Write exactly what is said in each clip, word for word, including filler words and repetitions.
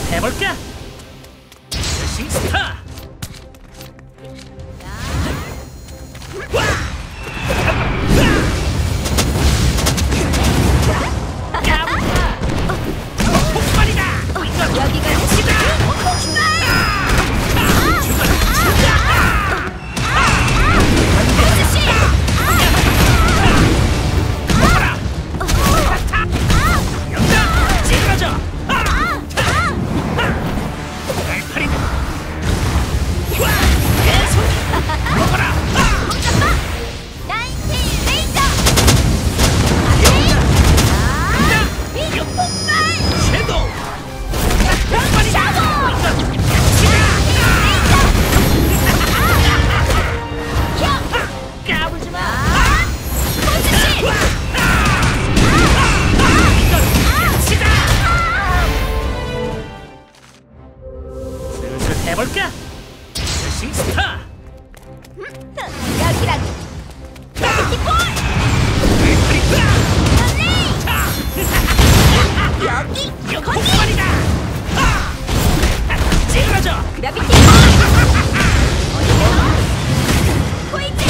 해볼까? 싱스타! 해볼까? 싱스타! 여기라고! 그라비티볼! 여기! 거기! 찌그러져! 그라비티볼! 포인트!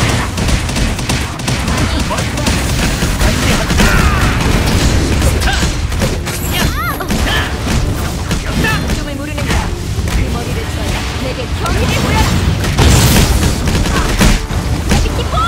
숨을 모르는 거야. 그 머리를 쳐야 내게 경의를 보여라. 그라비티볼!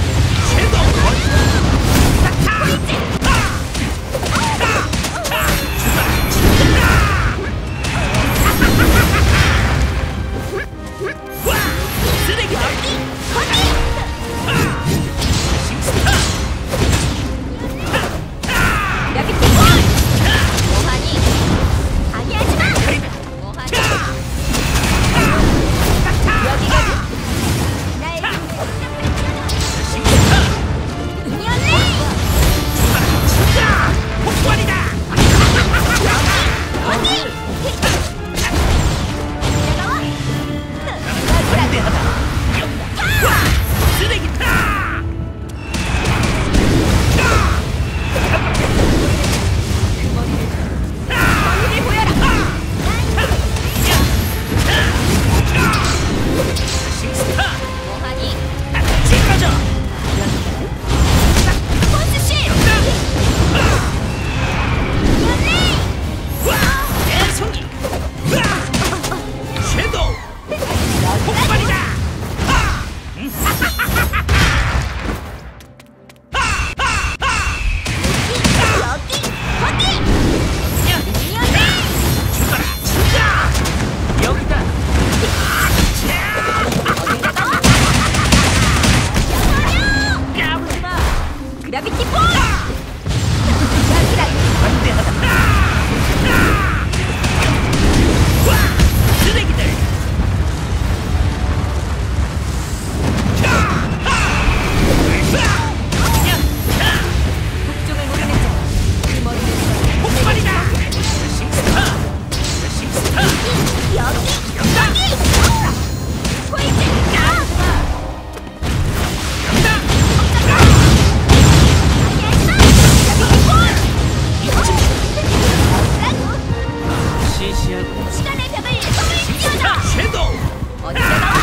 시간의 벽을 손을 띄워라! 섀도우! 어디서 나와?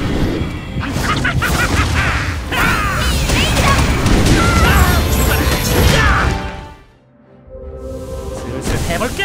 슬슬 해볼까?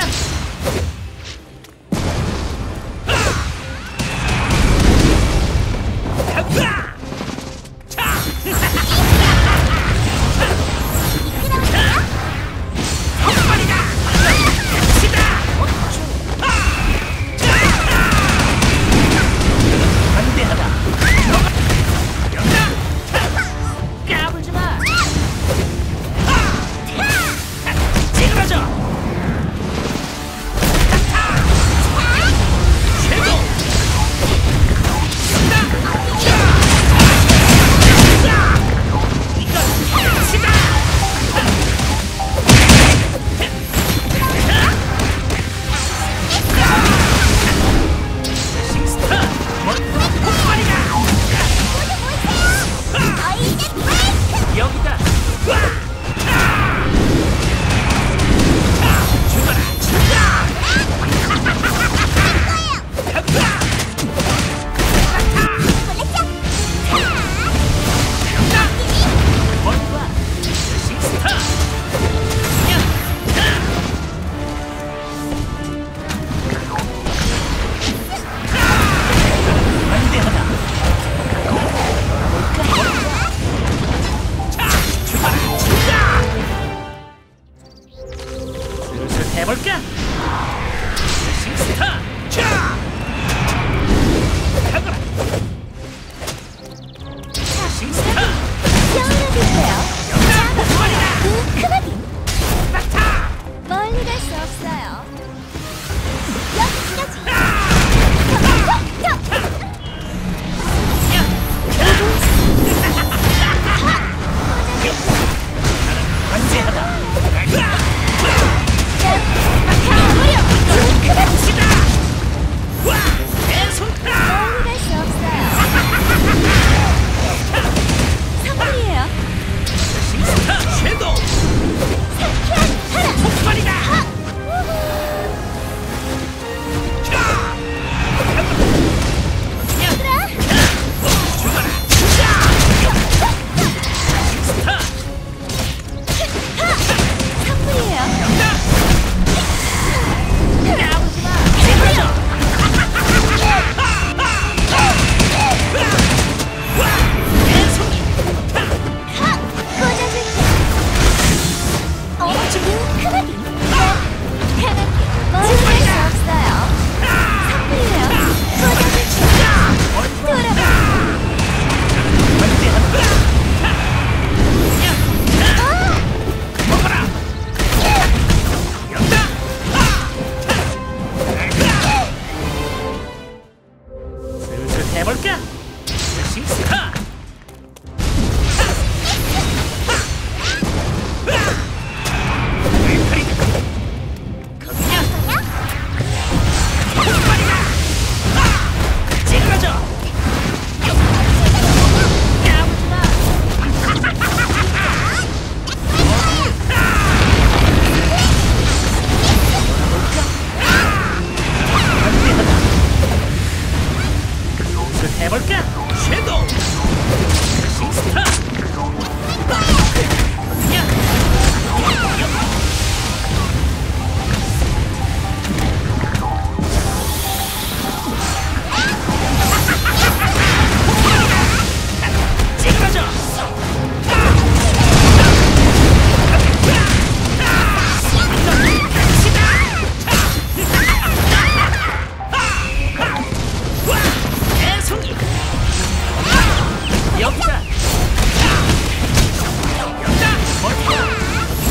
해볼까? 싱스타! 자! 가거라! 싱스타! 시원해주세요. 머리다! 그 크나비 나타! 멀리 갈 수 없어요. 여기까지. 관제하다! 크나비 와! 대손타! 멀리 갈 수 없어요. 선물이에요. 싱스타! 섀도우! 폭발이다! 자! 얘들아. 죽어라! 싱스타! 선물이에요. 나오지 마. 찌그러져! 대손이! 하! 꽂아줄게. 어, 지금 크나비. 편하게 멀리 갈 수 없어요. 선물이에요. 꽂아줄게. 돌아가. 관제하다! 아! 먹어라! 연다! 슬슬 해볼까? 싱스타! 찌그러져! 슬슬 해볼까? 섀도우! 싱스타! 찌그러져! 대송이! 역사! 역사! 머리다!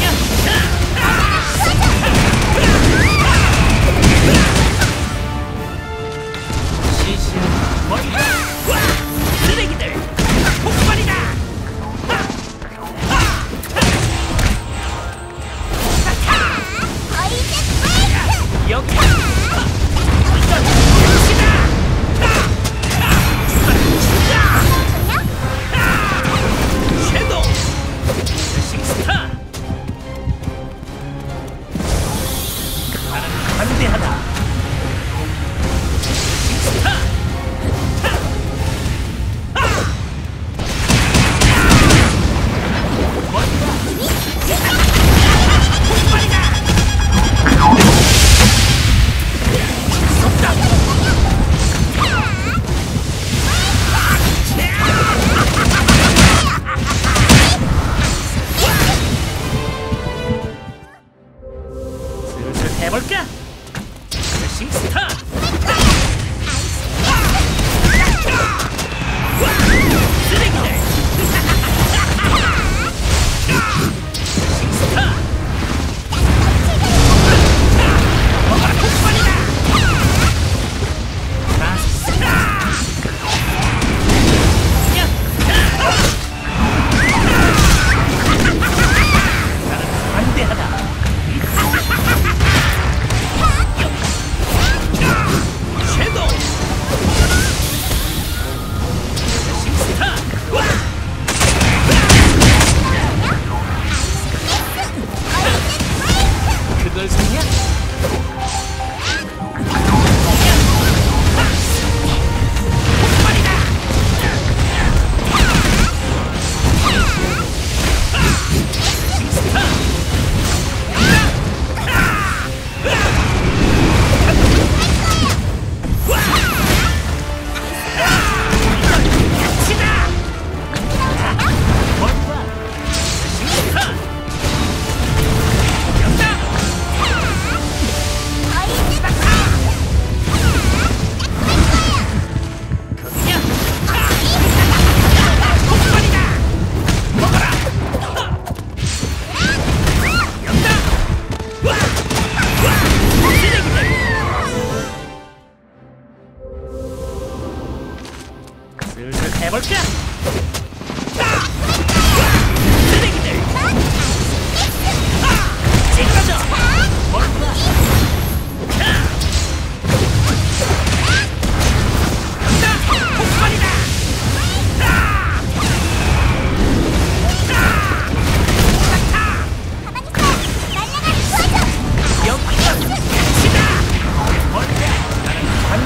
시시한 머리다! 쓰레기들! 폭발이다! 여기! 이건 역시다! 섀도우! 싱스타! 나는 관대하다! 싱스타! 슬슬 해볼까? 싱스타! 쓰레기들! 싱스타! 먹어라 폭발이다! 나는 관대하다!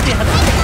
위대하다.